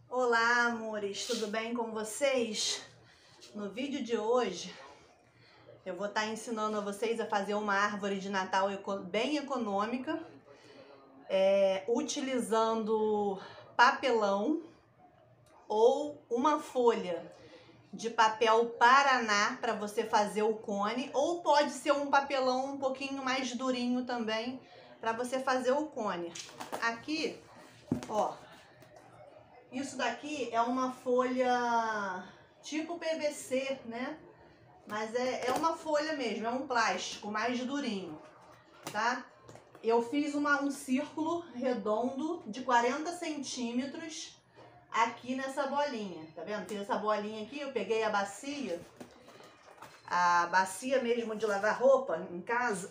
Olá, amores, tudo bem com vocês? No vídeo de hoje eu vou estar ensinando a vocês a fazer uma árvore de Natal bem econômica, utilizando papelão ou uma folha de papel Paraná para você fazer o cone, ou pode ser um papelão um pouquinho mais durinho também para você fazer o cone. Aqui, ó, isso daqui é uma folha tipo PVC, né? Mas é uma folha mesmo, é um plástico mais durinho, tá? Eu fiz um círculo redondo de 40 centímetros aqui nessa bolinha, tá vendo? Fiz essa bolinha aqui, eu peguei a bacia mesmo de lavar roupa em casa.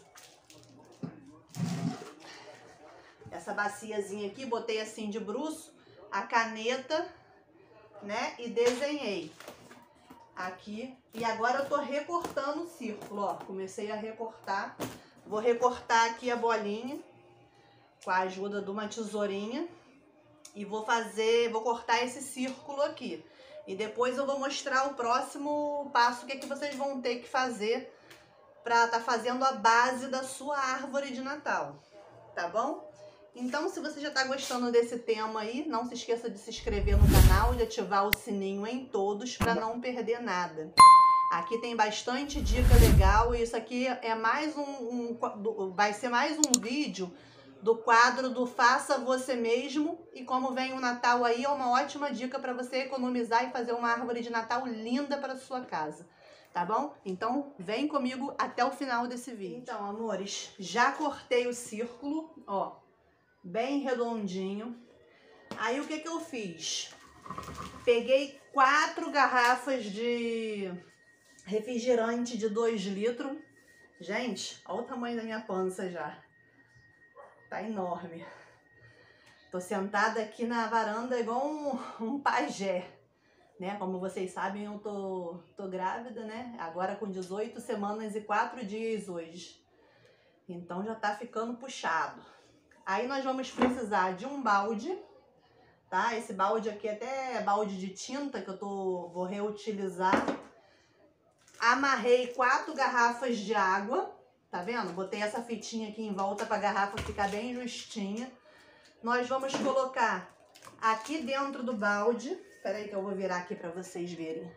Essa baciazinha aqui, botei assim de bruço, a caneta, né? E desenhei aqui. E agora eu tô recortando o círculo, ó. Comecei a recortar. Vou recortar aqui a bolinha com a ajuda de uma tesourinha. E vou cortar esse círculo aqui. E depois eu vou mostrar o próximo passo, o que vocês vão ter que fazer para estar fazendo a base da sua árvore de Natal, tá bom? Então, se você já está gostando desse tema aí, não se esqueça de se inscrever no canal e de ativar o sininho em todos para não perder nada. Aqui tem bastante dica legal e isso aqui é mais vai ser mais um vídeo do quadro do Faça Você Mesmo. E como vem o Natal aí, é uma ótima dica para você economizar e fazer uma árvore de Natal linda para sua casa. Tá bom? Então, vem comigo até o final desse vídeo. Então, amores, já cortei o círculo, ó, bem redondinho. Aí, o que eu fiz? Peguei 4 garrafas de refrigerante de 2 litros. Gente, olha o tamanho da minha pança já. Tá enorme. Tô sentada aqui na varanda igual um pajé, né? Como vocês sabem, eu tô grávida, né? Agora com 18 semanas e 4 dias hoje. Então já tá ficando puxado. Aí nós vamos precisar de um balde, tá? Esse balde aqui até é balde de tinta que eu vou reutilizar. Amarrei 4 garrafas de água, tá vendo? Botei essa fitinha aqui em volta para a garrafa ficar bem justinha. Nós vamos colocar aqui dentro do balde. Espera aí que eu vou virar aqui para vocês verem.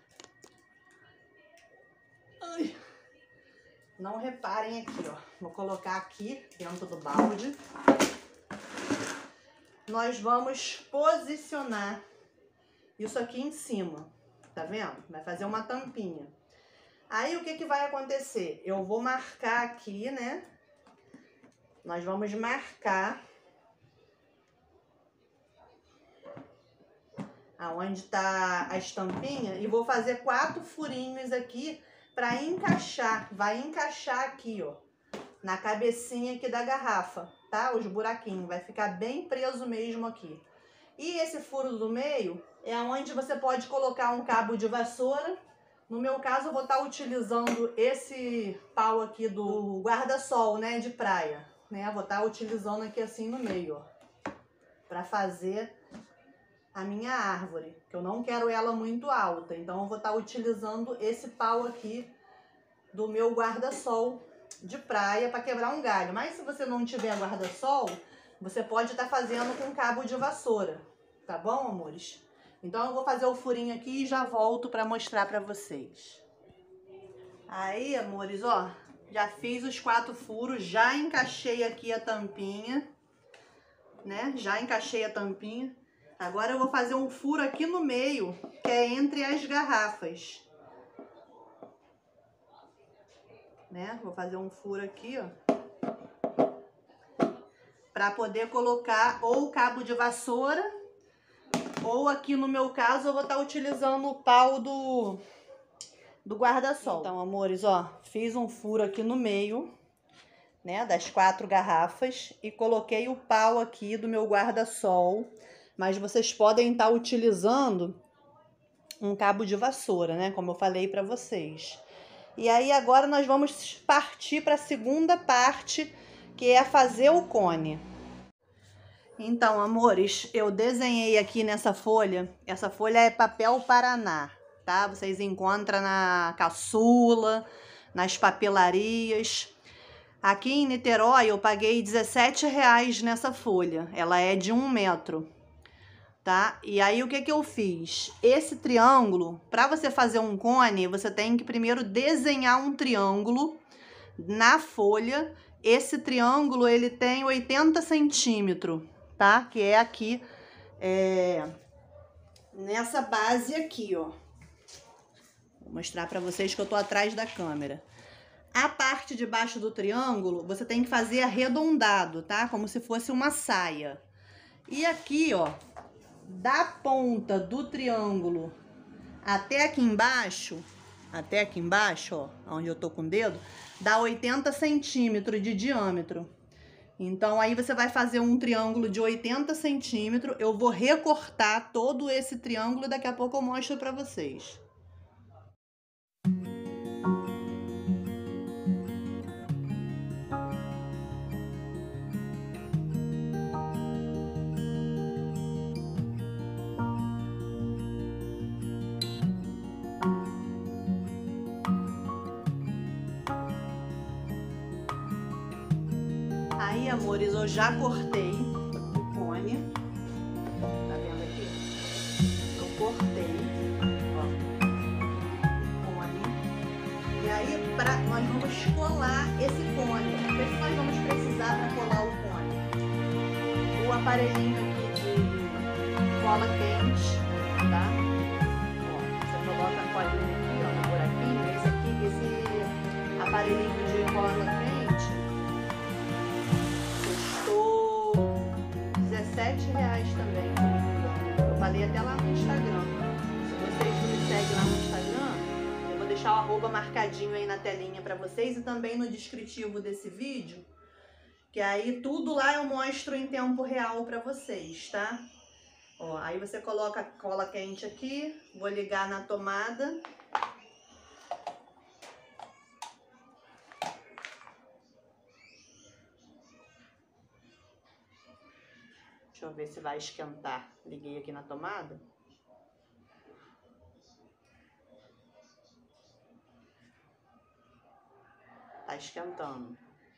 Ai. Não reparem aqui, ó. Vou colocar aqui dentro do balde. Nós vamos posicionar isso aqui em cima, tá vendo? Vai fazer uma tampinha. Aí o que vai acontecer? Eu vou marcar aqui, né? Nós vamos marcar aonde tá a estampinha e vou fazer 4 furinhos aqui para encaixar. Vai encaixar aqui, ó, na cabecinha aqui da garrafa, tá? Os buraquinhos, vai ficar bem preso mesmo aqui. E esse furo do meio é onde você pode colocar um cabo de vassoura. No meu caso, eu vou estar utilizando esse pau aqui do guarda-sol, né, de praia, né? Vou estar utilizando aqui assim no meio, ó, para fazer a minha árvore, que eu não quero ela muito alta. Então, eu vou estar utilizando esse pau aqui do meu guarda-sol de praia para quebrar um galho. Mas se você não tiver guarda-sol, você pode estar fazendo com cabo de vassoura, tá bom, amores? Então eu vou fazer o furinho aqui e já volto para mostrar para vocês. Aí, amores, ó, já fiz os 4 furos, já encaixei aqui a tampinha, né? Já encaixei a tampinha. Agora eu vou fazer um furo aqui no meio, que é entre as garrafas, né? Vou fazer um furo aqui, ó, para poder colocar ou o cabo de vassoura, ou aqui no meu caso eu vou estar utilizando o pau do guarda-sol. Então, amores, ó, fiz um furo aqui no meio, né, das 4 garrafas e coloquei o pau aqui do meu guarda-sol. Mas vocês podem estar utilizando um cabo de vassoura, né, como eu falei para vocês. E aí agora nós vamos partir para a segunda parte, que é fazer o cone. Então, amores, eu desenhei aqui nessa folha. Essa folha é papel Paraná, tá? Vocês encontram na Caçula, nas papelarias. Aqui em Niterói eu paguei R$17 nessa folha. Ela é de 1 metro, tá? E aí o que que eu fiz? Esse triângulo, para você fazer um cone, você tem que primeiro desenhar um triângulo na folha. Esse triângulo, ele tem 80 centímetros, tá? Que é aqui, nessa base aqui, ó. Vou mostrar pra vocês que eu tô atrás da câmera. A parte de baixo do triângulo, você tem que fazer arredondado, tá? Como se fosse uma saia. E aqui, ó, da ponta do triângulo até aqui embaixo, ó, onde eu tô com o dedo, dá 80 centímetros de diâmetro. Então, aí você vai fazer um triângulo de 80 centímetros. Eu vou recortar todo esse triângulo e daqui a pouco eu mostro pra vocês. Aí, amores, eu já cortei o cone. Tá vendo aqui? Eu cortei, ó, o cone. E aí, nós vamos colar esse cone. O que nós vamos precisar para colar o cone? O aparelhinho aqui de cola quente, tá? Ó, você coloca a colinha aqui, ó, no buraquinho. Esse aparelhinho de cola quente R$17 também, se não me engano. Eu falei até lá no Instagram. Se vocês não me seguem lá no Instagram, eu vou deixar o arroba marcadinho aí na telinha pra vocês e também no descritivo desse vídeo, que aí tudo lá eu mostro em tempo real pra vocês, tá? Ó, aí você coloca a cola quente aqui, vou ligar na tomada. Deixa eu ver se vai esquentar. Liguei aqui na tomada. Tá esquentando.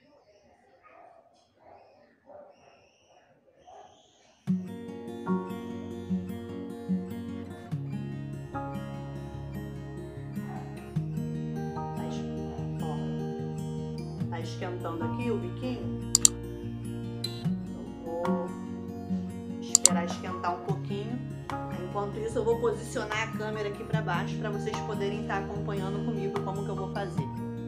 Tá esquentando aqui o biquinho. Esperar esquentar um pouquinho. Enquanto isso, eu vou posicionar a câmera aqui para baixo para vocês poderem estar acompanhando comigo como que eu vou fazer.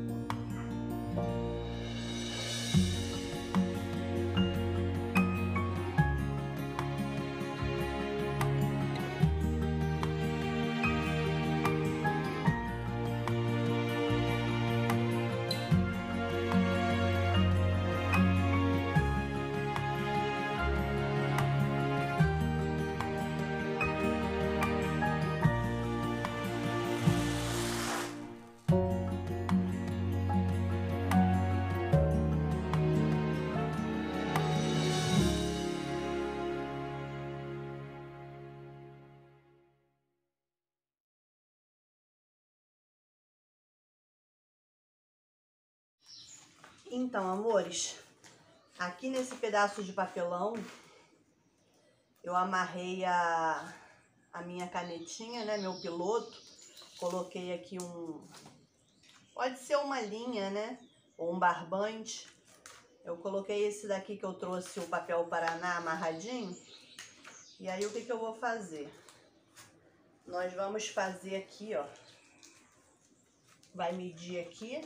Então, amores, aqui nesse pedaço de papelão, eu amarrei a minha canetinha, né, meu piloto. Coloquei aqui pode ser uma linha, né, ou um barbante. Eu coloquei esse daqui que eu trouxe, o papel Paraná amarradinho. E aí, o que que eu vou fazer? Nós vamos fazer aqui, ó. Vai medir aqui.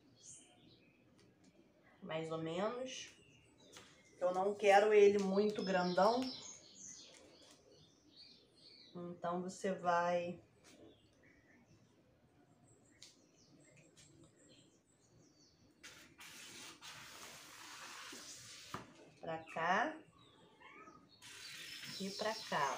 Mais ou menos. Eu não quero ele muito grandão. Então, você vai... pra cá. E pra cá.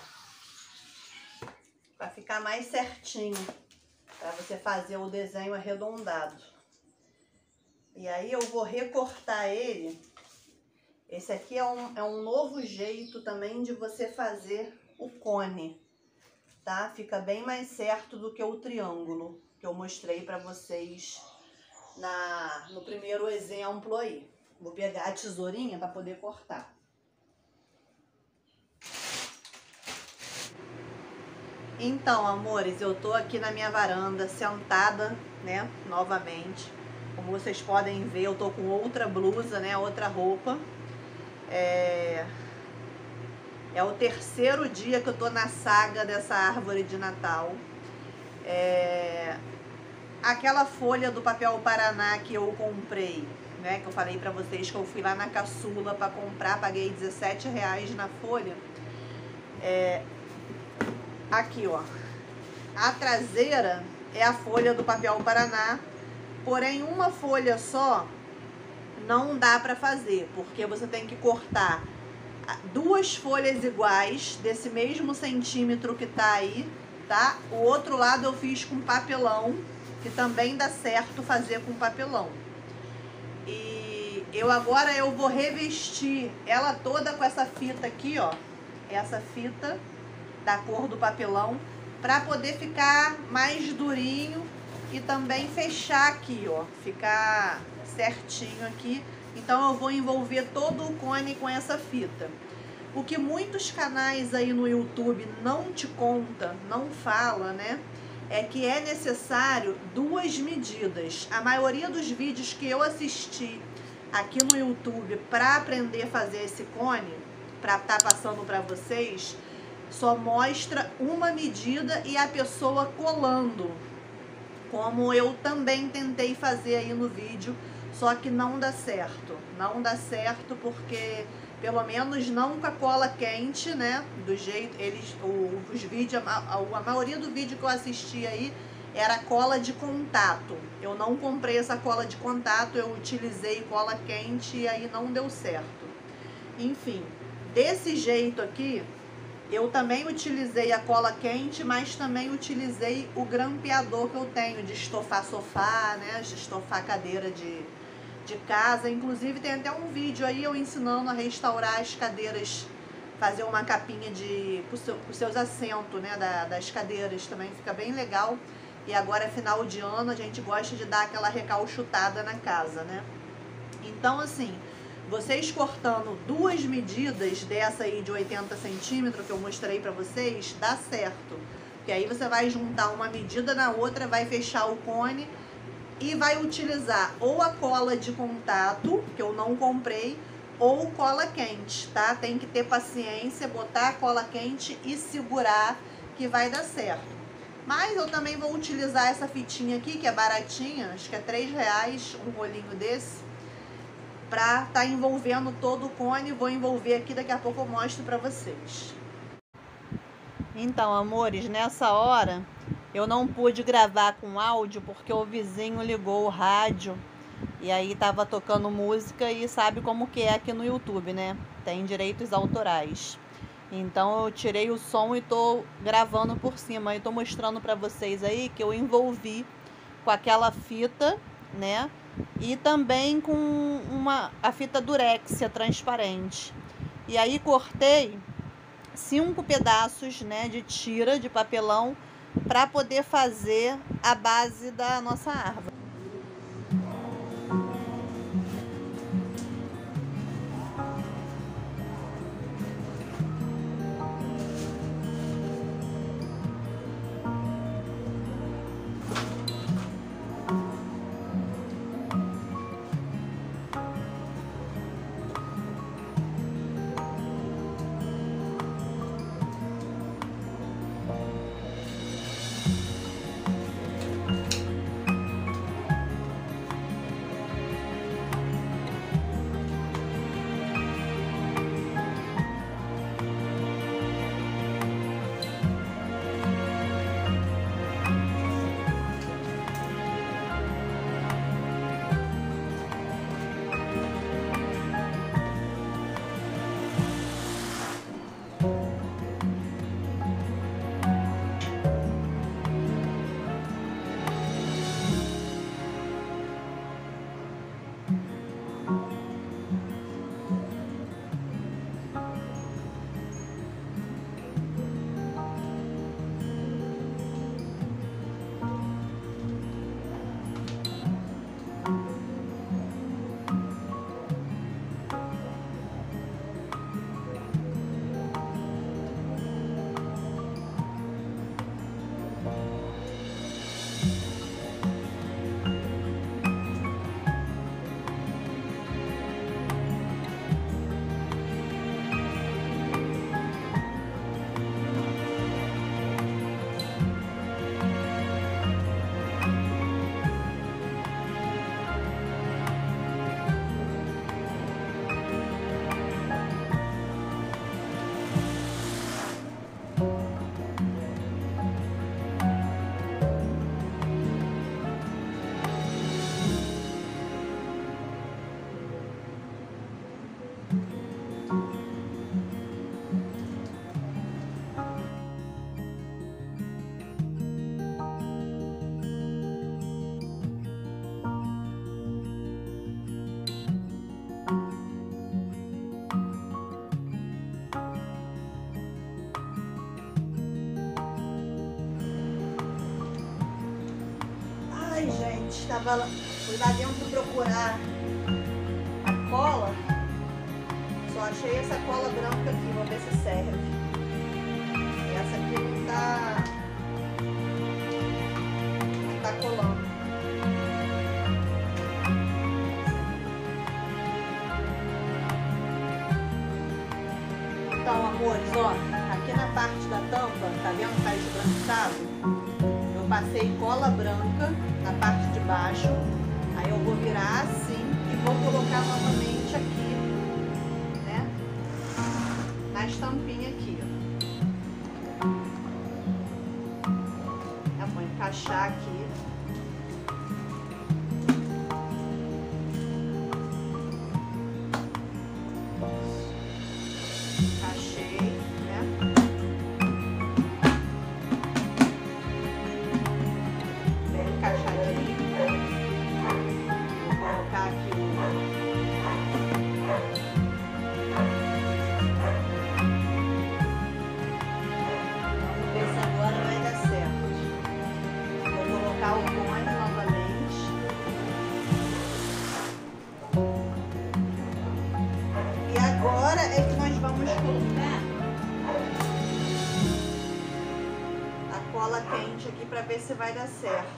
Pra ficar mais certinho. Pra você fazer o desenho arredondado. E aí eu vou recortar ele. Esse aqui é um novo jeito também de você fazer o cone, tá? Fica bem mais certo do que o triângulo que eu mostrei para vocês no primeiro exemplo aí. Vou pegar a tesourinha para poder cortar. Então, amores, eu tô aqui na minha varanda, sentada, né, novamente. Como vocês podem ver, eu tô com outra blusa, né, outra roupa. É o terceiro dia que eu tô na saga dessa árvore de Natal. Aquela folha do papel Paraná que eu comprei, né, que eu falei pra vocês que eu fui lá na caçula pra comprar, paguei R$17 na folha. Aqui, ó, a traseira é a folha do papel Paraná, porém uma folha só não dá pra fazer, porque você tem que cortar duas folhas iguais, desse mesmo centímetro que tá aí, tá? O outro lado eu fiz com papelão, que também dá certo fazer com papelão. E agora eu vou revestir ela toda com essa fita aqui, ó, essa fita da cor do papelão, para poder ficar mais durinho e também fechar aqui, ó, ficar certinho aqui. Então eu vou envolver todo o cone com essa fita. O que muitos canais aí no YouTube não te conta, não fala, né, é que é necessário duas medidas. A maioria dos vídeos que eu assisti aqui no YouTube para aprender a fazer esse cone, para estar passando para vocês, só mostra uma medida e a pessoa colando, como eu também tentei fazer aí no vídeo, só que não dá certo. Não dá certo porque, pelo menos não com a cola quente, né, do jeito, os vídeos, a maioria do vídeo que eu assisti aí era cola de contato. Eu não comprei essa cola de contato, eu utilizei cola quente e aí não deu certo. Enfim, desse jeito aqui, eu também utilizei a cola quente, mas também utilizei o grampeador que eu tenho de estofar sofá, né, de estofar cadeira de casa. Inclusive tem até um vídeo aí eu ensinando a restaurar as cadeiras, fazer uma capinha pros seus assentos, né, das cadeiras, também fica bem legal. E agora é final de ano, a gente gosta de dar aquela recalchutada na casa, né. Então assim, vocês cortando duas medidas dessa aí de 80 centímetros que eu mostrei pra vocês, dá certo. Porque aí você vai juntar uma medida na outra, vai fechar o cone e vai utilizar ou a cola de contato, que eu não comprei, ou cola quente, tá? Tem que ter paciência, botar a cola quente e segurar que vai dar certo. Mas eu também vou utilizar essa fitinha aqui, que é baratinha, acho que é R$3 um rolinho desse, pra tá envolvendo todo o cone. Vou envolver aqui, daqui a pouco eu mostro pra vocês. Então, amores, nessa hora eu não pude gravar com áudio porque o vizinho ligou o rádio e aí tava tocando música, e sabe como que é aqui no YouTube, né? Tem direitos autorais. Então eu tirei o som e tô gravando por cima. E tô mostrando pra vocês aí que eu envolvi com aquela fita, né? E também com a fita durex transparente. E aí cortei 5 pedaços, né, de tira de papelão para poder fazer a base da nossa árvore. gente, fui lá dentro procurar a cola. Só achei essa cola branca aqui, vou ver se serve. Essa aqui não tá colando. Então, amores, ó, aqui na parte da tampa, tá vendo que tá esbranquiçado? Eu passei cola branca na parte de baixo, aí eu vou virar assim e vou colocar novamente aqui, né, nas tampinhas aqui, ó. Eu vou encaixar aqui. Agora é que nós vamos colocar a cola quente aqui para ver se vai dar certo.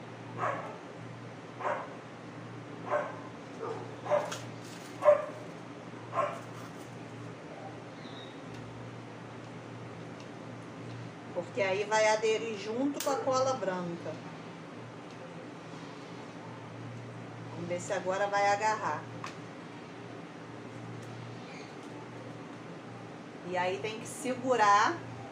Porque aí vai aderir junto com a cola branca. Vamos ver se agora vai agarrar. E aí tem que segurar.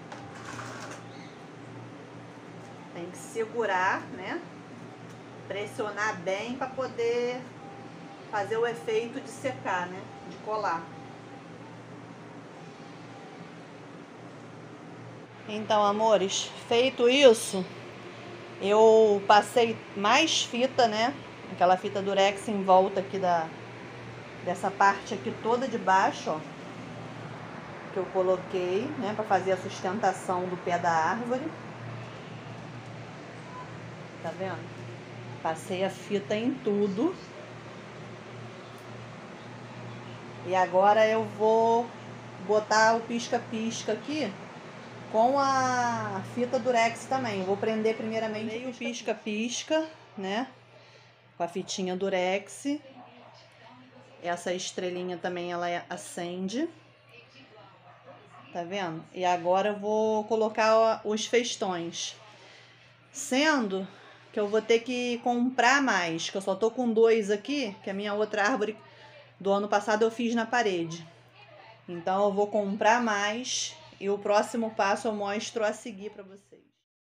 Tem que segurar, né? Pressionar bem para poder fazer o efeito de secar, né? De colar. Então, amores, feito isso, eu passei mais fita, né? Aquela fita durex em volta aqui dessa parte aqui toda de baixo, ó. Que eu coloquei, né, para fazer a sustentação do pé da árvore. Tá vendo? Passei a fita em tudo. E agora eu vou botar o pisca-pisca aqui com a fita durex também. Eu vou prender primeiramente o pisca-pisca, né, com a fitinha durex. Essa estrelinha também ela acende. Tá vendo? E agora eu vou colocar os festões. Sendo que eu vou ter que comprar mais, que eu só tô com 2 aqui, que a minha outra árvore do ano passado eu fiz na parede. Então eu vou comprar mais e o próximo passo eu mostro a seguir para vocês.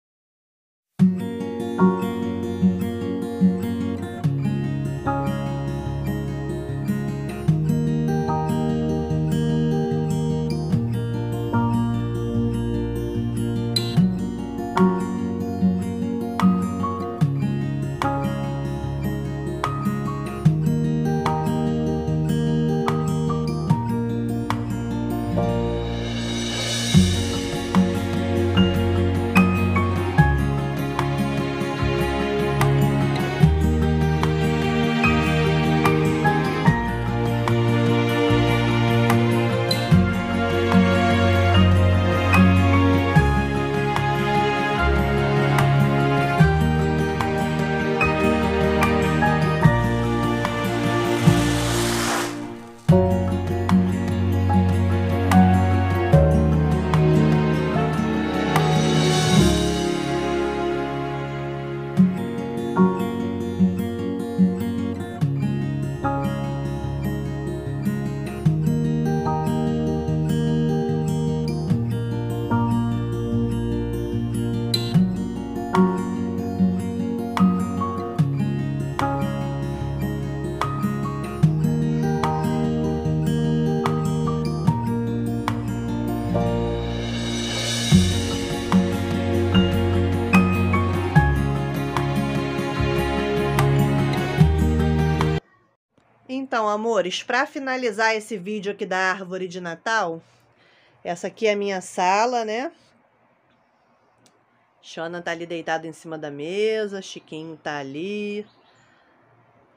Então, amores, para finalizar esse vídeo aqui da árvore de Natal, essa aqui é a minha sala, né? Xana tá ali deitado em cima da mesa, Chiquinho tá ali,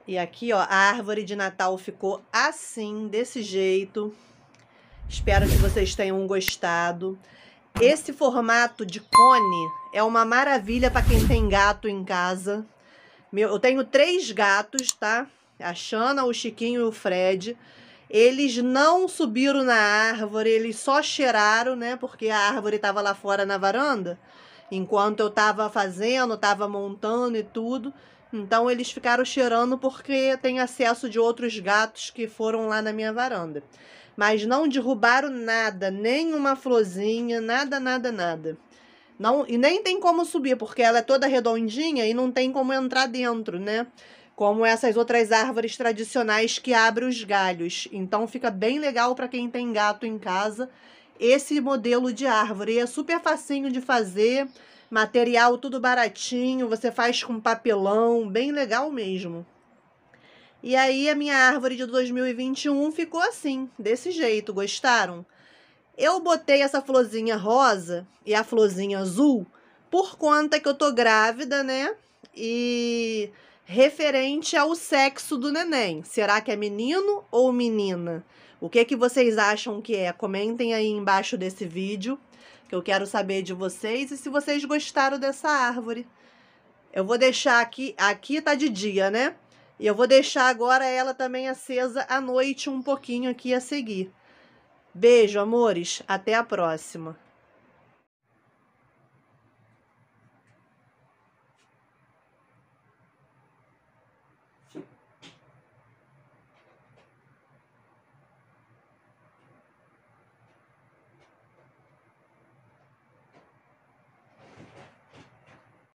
E aqui, ó, a árvore de Natal ficou assim, desse jeito. Espero que vocês tenham gostado. Esse formato de cone é uma maravilha para quem tem gato em casa. Eu tenho 3 gatos, tá? A Xana, o Chiquinho e o Fred. Eles não subiram na árvore, eles só cheiraram, né? Porque a árvore estava lá fora na varanda. Enquanto eu estava fazendo, estava montando e tudo. Então eles ficaram cheirando porque tem acesso de outros gatos que foram lá na minha varanda. Mas não derrubaram nada, nem uma florzinha, nada, nada, nada. Não, e nem tem como subir, porque ela é toda redondinha e não tem como entrar dentro, né? Como essas outras árvores tradicionais que abrem os galhos. Então fica bem legal para quem tem gato em casa esse modelo de árvore. E é super facinho de fazer, material tudo baratinho, você faz com papelão, bem legal mesmo. E aí a minha árvore de 2021 ficou assim, desse jeito, gostaram? Eu botei essa florzinha rosa e a florzinha azul por conta que eu tô grávida, né? E referente ao sexo do neném. Será que é menino ou menina? O que que vocês acham que é? Comentem aí embaixo desse vídeo, que eu quero saber de vocês e se vocês gostaram dessa árvore. Eu vou deixar aqui tá de dia, né? E eu vou deixar agora ela também acesa à noite um pouquinho aqui a seguir. Beijo, amores. Até a próxima.